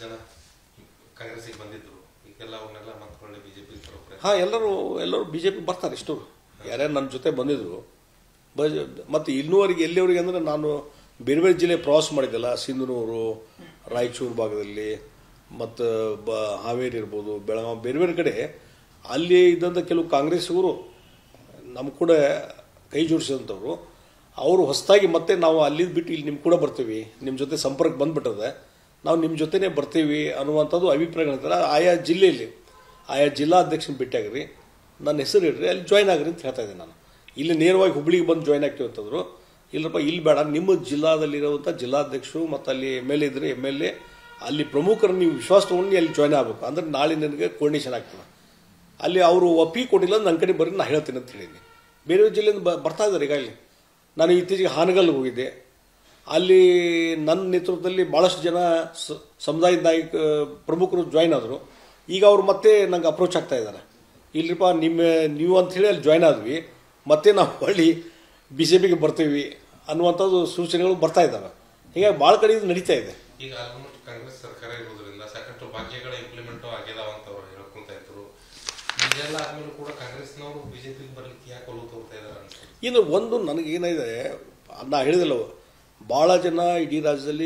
ಜನ ಕಾಂಗ್ರೆಸ್ಸಿಗೆ ಬಂದಿದ್ರು, ಈಗೆಲ್ಲ ಅವನ್ನೆಲ್ಲ ಮತ್ತೆ ಬಿಜೆಪಿ ಎಲ್ಲರೂ ಬಿಜೆಪಿ ಬರ್ತಾರೆ ಇಷ್ಟು ಯಾರ್ಯಾರು ನನ್ನ ಜೊತೆ ಬಂದಿದ್ರು. ಮತ್ತು ಇನ್ನೂವರೆಗೆ ಎಲ್ಲಿವರೆಗೆ ಅಂದರೆ ನಾನು ಬೇರೆ ಬೇರೆ ಜಿಲ್ಲೆ ಪ್ರವಾಸ ಮಾಡಿದ್ದೆಲ್ಲ, ಸಿಂಧನೂರು, ರಾಯಚೂರು ಭಾಗದಲ್ಲಿ, ಮತ್ತು ಹಾವೇರಿ ಇರ್ಬೋದು, ಬೆಳಗಾವಿ, ಬೇರೆ ಬೇರೆ ಕಡೆ ಅಲ್ಲಿ ಇದ್ದಂಥ ಕೆಲವು ಕಾಂಗ್ರೆಸ್ಸಿಗರು ನಮ್ಮ ಕೂಡ ಕೈ ಜೋಡಿಸಿದಂಥವ್ರು ಅವರು ಹೊಸದಾಗಿ ಮತ್ತೆ ನಾವು ಅಲ್ಲಿ ಬಿಟ್ಟು ಇಲ್ಲಿ ನಿಮ್ಮ ಕೂಡ ಬರ್ತೀವಿ, ನಿಮ್ಮ ಜೊತೆ ಸಂಪರ್ಕ ಬಂದ್ಬಿಟ್ಟದೆ, ನಾವು ನಿಮ್ಮ ಜೊತೆನೇ ಬರ್ತೀವಿ ಅನ್ನುವಂಥದ್ದು ಅಭಿಪ್ರಾಯಗಳಿರ್ತಾರೆ. ಆಯಾ ಜಿಲ್ಲೆಯಲ್ಲಿ ಆಯಾ ಜಿಲ್ಲಾಧ್ಯಕ್ಷನ ಭೇಟಿಯಾಗ್ರಿ, ನನ್ನ ಹೆಸರು ಇಡ್ರಿ, ಅಲ್ಲಿ ಜಾಯ್ನ್ ಆಗ್ರಿ ಅಂತ ಹೇಳ್ತಾ ಇದ್ದೆ ನಾನು. ಇಲ್ಲಿ ನೇರವಾಗಿ ಹುಬ್ಳಿಗೆ ಬಂದು ಜಾಯ್ನ್ ಆಗ್ತೀವಿ ಅಂತಂದ್ರು. ಇಲ್ಲಪ್ಪ ಇಲ್ಲಿ ಬೇಡ, ನಿಮ್ಮ ಜಿಲ್ಲಾದಲ್ಲಿರುವಂಥ ಜಿಲ್ಲಾಧ್ಯಕ್ಷರು ಮತ್ತು ಅಲ್ಲಿ MLA ಇದ್ರೆ MLA ಅಲ್ಲಿ ಪ್ರಮುಖರನ್ನು ನೀವು ವಿಶ್ವಾಸ ತೊಗೊಂಡು ಅಲ್ಲಿ ಜಾಯ್ನ್ ಆಗಬೇಕು, ಅಂದ್ರೆ ನಾಳೆ ನನಗೆ ಕೋರ್ಡಿನೇಷನ್ ಆಗ್ತದೆ. ಅಲ್ಲಿ ಅವರು ಒಪ್ಪಿಗೆ ಕೊಟ್ಟಿಲ್ಲ ನನ್ನ ಕಡೆ ಬರ್ರಿ, ನಾನು ಹೇಳ್ತೀನಿ ಅಂತ ಹೇಳಿದ್ದೀನಿ. ಬೇರೆ ಜಿಲ್ಲೆಯಿಂದ ಬರ್ತಾ ಇದ್ದಾರೆ. ಈಗಾಗಲೇ ನಾನು ಇತ್ತೀಚೆಗೆ ಹಾನಗಲ್ಗೆ ಹೋಗಿದ್ದೆ, ಅಲ್ಲಿ ನನ್ನ ನೇತೃತ್ವದಲ್ಲಿ ಭಾಳಷ್ಟು ಜನ ಸಮುದಾಯದ ಪ್ರಮುಖರು ಜಾಯ್ನ್ ಆದರು. ಈಗ ಅವರು ಮತ್ತೆ ನಂಗೆ ಅಪ್ರೋಚ್ ಆಗ್ತಾ ಇದ್ದಾರೆ, ಇಲ್ಲರಿಪ್ಪ ನೀವು ಅಂಥೇಳಿ ಅಲ್ಲಿ ಜಾಯ್ನ್ ಆದ್ವಿ, ಮತ್ತೆ ನಾವು ಹೊಳ್ಳಿ BJPಗೆ ಬರ್ತೀವಿ ಅನ್ನುವಂಥದ್ದು ಸೂಚನೆಗಳು ಬರ್ತಾ ಇದ್ದಾವೆ. ಹೀಗಾಗಿ ಭಾಳ ಕಡೆ ಇದು ನಡೀತಾ ಇದೆ. ಈಗ ಆಲ್ಮೋಸ್ಟ್ ಕಾಂಗ್ರೆಸ್ ಸರ್ಕಾರ ಇರೋದ್ರಿಂದ ಸಾಕಷ್ಟು ಭಾಗ್ಯಗಳ ಇಂಪ್ಲಿಮೆಂಟ್ ಆಗಿದಾವ ಅಂತ ಅವ್ರು ಹೇಳ್ಕೊಂತ ಇದ್ರು. ಇದೆಲ್ಲ ಆದ್ಮೇಲೆ ಕೂಡ ಕಾಂಗ್ರೆಸ್ನವರು ಬಿಜೆಪಿಗೆ ಬರ್ಲಿಕ್ಕೆ ಯಾಕೆ ಒಲವು ತೋರ್ತಾ ಇದ್ದಾರೆ ಅಂತ. ಇನ್ನು ಒಂದು ನನಗೇನಿದೆ, ನಾ ಹೇಳಿದಲ್ಲ, ಭಾಳ ಜನ ಇಡೀ ರಾಜ್ಯದಲ್ಲಿ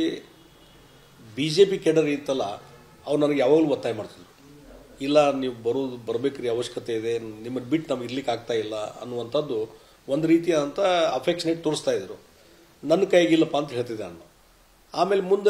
BJP ಕೆಡರ್ ಇತ್ತಲ್ಲ, ಅವ್ರು ನನಗೆ ಯಾವಾಗಲೂ ಒತ್ತಾಯ ಮಾಡ್ತಿದ್ರು, ಇಲ್ಲ ನೀವು ಬರಬೇಕ್ರಿ, ಅವಶ್ಯಕತೆ ಇದೆ, ನಿಮ್ಮನ್ನು ಬಿಟ್ಟು ನಮ್ಗೆ ಇರ್ಲಿಕ್ಕೆ ಆಗ್ತಾ ಇಲ್ಲ ಅನ್ನುವಂಥದ್ದು ಒಂದು ರೀತಿಯಾದಂಥ ಅಫೆಕ್ಷನೇಟ್ ತೋರಿಸ್ತಾ ಇದ್ರು. ನನ್ನ ಕೈಗಿಲ್ಲಪ್ಪ ಅಂತ ಹೇಳ್ತಿದ್ದೆ ನಾನು. ಆಮೇಲೆ ಮುಂದೆ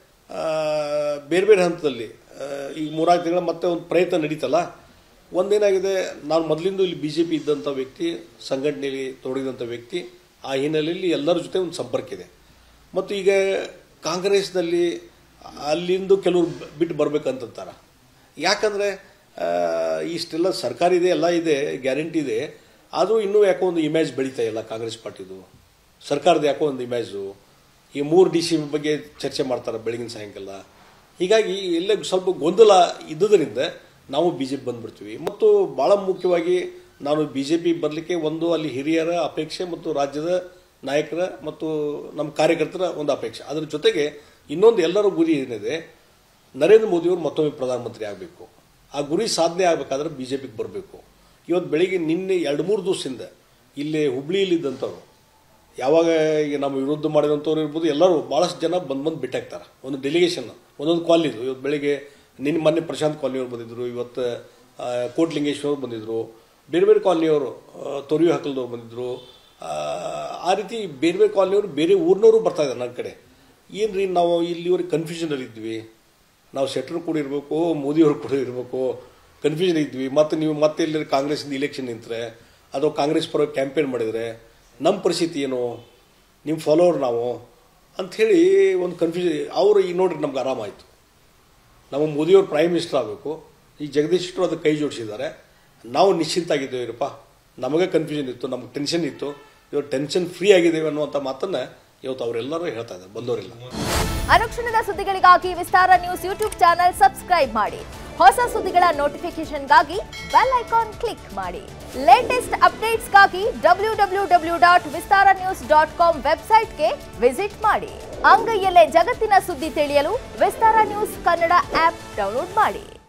ಬೇರೆ ಬೇರೆ ಹಂತದಲ್ಲಿ ಈಗ 3-4 ತಿಂಗಳ ಮತ್ತೆ ಒಂದು ಪ್ರಯತ್ನ ನಡೀತಲ್ಲ. ಒಂದೇನಾಗಿದೆ, ನಾನು ಮೊದಲಿಂದ ಇಲ್ಲಿ BJP ಇದ್ದಂಥ ವ್ಯಕ್ತಿ, ಸಂಘಟನೆಯಲ್ಲಿ ತೊಡಗಿದಂಥ ವ್ಯಕ್ತಿ, ಆ ಹಿನ್ನೆಲೆಯಲ್ಲಿ ಎಲ್ಲರ ಜೊತೆ ಒಂದು ಸಂಪರ್ಕ ಇದೆ. ಮತ್ತು ಈಗ ಕಾಂಗ್ರೆಸ್ನಲ್ಲಿ ಅಲ್ಲಿಂದು ಕೆಲವರು ಬಿಟ್ಟು ಬರ್ಬೇಕಂತಾರೆ. ಯಾಕಂದರೆ ಇಷ್ಟೆಲ್ಲ ಸರ್ಕಾರ ಇದೆ, ಎಲ್ಲ ಇದೆ, ಗ್ಯಾರಂಟಿ ಇದೆ, ಆದರೂ ಇನ್ನೂ ಯಾಕೋ ಒಂದು ಇಮೇಜ್ ಬೆಳೀತಾ ಇಲ್ಲ ಕಾಂಗ್ರೆಸ್ ಪಾರ್ಟಿದು, ಸರ್ಕಾರದ ಯಾಕೋ ಒಂದು ಇಮೇಜು. ಈ 3 DC ಬಗ್ಗೆ ಚರ್ಚೆ ಮಾಡ್ತಾರೆ ಬೆಳಗಿನ ಸಾಯಂಕಾಲ. ಹೀಗಾಗಿ ಎಲ್ಲೇ ಸ್ವಲ್ಪ ಗೊಂದಲ ಇದ್ದುದರಿಂದ ನಾವು BJP ಬಂದುಬಿಡ್ತೀವಿ. ಮತ್ತು ಭಾಳ ಮುಖ್ಯವಾಗಿ ನಾನು BJP ಬರಲಿಕ್ಕೆ ಒಂದು ಅಲ್ಲಿ ಹಿರಿಯರ ಅಪೇಕ್ಷೆ ಮತ್ತು ರಾಜ್ಯದ ನಾಯಕರ ಮತ್ತು ನಮ್ಮ ಕಾರ್ಯಕರ್ತರ ಒಂದು ಅಪೇಕ್ಷೆ. ಅದರ ಜೊತೆಗೆ ಇನ್ನೊಂದು ಎಲ್ಲರ ಗುರಿ ಏನಿದೆ, ನರೇಂದ್ರ ಮೋದಿಯವರು ಮತ್ತೊಮ್ಮೆ ಪ್ರಧಾನಮಂತ್ರಿ ಆಗಬೇಕು. ಆ ಗುರಿ ಸಾಧನೆ ಆಗಬೇಕಾದ್ರೆ BJPಗೆ ಬರಬೇಕು. ಇವತ್ತು ಬೆಳಿಗ್ಗೆ ನಿನ್ನೆ 2-3 ದಿವಸದಿಂದ ಇಲ್ಲಿ ಹುಬ್ಳಿಯಲ್ಲಿದ್ದಂಥವ್ರು, ಯಾವಾಗ ಈಗ ನಮ್ಮ ವಿರುದ್ಧ ಮಾಡಿದಂಥವ್ರು ಇರ್ಬೋದು, ಎಲ್ಲರೂ ಭಾಳಷ್ಟು ಜನ ಬಂದು ಬಿಟ್ಟಾಗ್ತಾರೆ. ಒಂದು ಡೆಲಿಗೇಷನ್ ಒಂದೊಂದು ಕಾಲನಿದು. ಇವತ್ತು ಬೆಳಿಗ್ಗೆ ಮೊನ್ನೆ ಪ್ರಶಾಂತ್ ಕಾಲನಿಯವರು ಬಂದಿದ್ದರು, ಇವತ್ತು ಕೋಟ್ಲಿಂಗೇಶ್ವರವ್ರು ಬಂದಿದ್ದರು, ಬೇರೆ ಬೇರೆ ಕಾಲನಿಯವರು, ತೊರಿಯು ಹಾಕಲ್ದವ್ರು ಬಂದಿದ್ದರು. ಆ ರೀತಿ ಬೇರೆ ಬೇರೆ ಕಾಲನಿಯವರು, ಬೇರೆ ಊರಿನವರು ಬರ್ತಾ ಇದ್ದಾರೆ ನನ್ನ ಕಡೆ. ಏನು ರೀ, ನಾವು ಇಲ್ಲಿವರೆಗೆ ಕನ್ಫ್ಯೂಷನಲ್ಲಿ ಇದ್ವಿ, ನಾವು ಶೆಟ್ಟರು ಕೂಡ ಇರಬೇಕು, ಮೋದಿಯವರು ಕೂಡ ಇರಬೇಕು, ಕನ್ಫ್ಯೂಷನ್ ಇದ್ವಿ. ಮತ್ತು ನೀವು ಮತ್ತೆ ಇಲ್ಲಿ ಕಾಂಗ್ರೆಸ್ಸಿಂದ ಇಲೆಕ್ಷನ್ ನಿಂತರೆ ಅಥವಾ ಕಾಂಗ್ರೆಸ್ ಪರ ಕ್ಯಾಂಪೇನ್ ಮಾಡಿದರೆ ನಮ್ಮ ಪರಿಸ್ಥಿತಿ ಏನು, ನಿಮ್ಮ ಫಾಲೋವರ್ ನಾವು ಅಂಥೇಳಿ ಒಂದು ಕನ್ಫ್ಯೂಷನ್. ಅವರು ಈಗ ನೋಡ್ರಿ ನಮ್ಗೆ ಆರಾಮಾಯಿತು, ನಮ್ಮ ಮೋದಿಯವರು ಪ್ರೈಮ್ ಮಿನಿಸ್ಟರ್ ಆಗಬೇಕು, ಈ ಜಗದೀಶ್ ಶೆಟ್ಟರು ಅದಕ್ಕೆ ಕೈ ಜೋಡಿಸಿದ್ದಾರೆ, ನಾವು ನಿಶ್ಚಿಂತಾಗಿದ್ದೇವೆರಪ್ಪ. ನಮಗೆ ಕನ್ಫ್ಯೂಷನ್ ಇತ್ತು, ನಮಗೆ ಟೆನ್ಷನ್ ಇತ್ತು, ಇವತ್ತು ಟೆನ್ಷನ್ ಫ್ರೀ ಆಗಿದ್ದೇವೆ ಅನ್ನುವಂಥ ಮಾತನ್ನು ಇವತ್ತು ಅವರೆಲ್ಲರೂ ಹೇಳ್ತಾ ಇದ್ದಾರೆ, ಬಂದವರೆಲ್ಲ. ಅನುಕ್ಷಣದ ಸುದ್ದಿಗಳಿಗಾಗಿ Vistara news YouTube channel subscribe ಮಾಡಿ. ಹೊಸ ಸುದ್ದಿಗಳ ನೋಟಿಫಿಕೇಶನ್ಗಾಗಿ ಬೆಲ್ ಐಕಾನ್ ಕ್ಲಿಕ್ ಮಾಡಿ. ಲೇಟೆಸ್ಟ್ ಅಪ್ಡೇಟ್ಸ್ಗಾಗಿ www.vistaranews.com ವೆಬ್ಸೈಟ್ಗೆ ವಿಸಿಟ್ ಮಾಡಿ. ಅಂಗೈಯಲ್ಲೇ ಜಗತ್ತಿನ ಸುದ್ದಿ ತಿಳಿಯಲು Vistara news Kannada app download ಮಾಡಿ.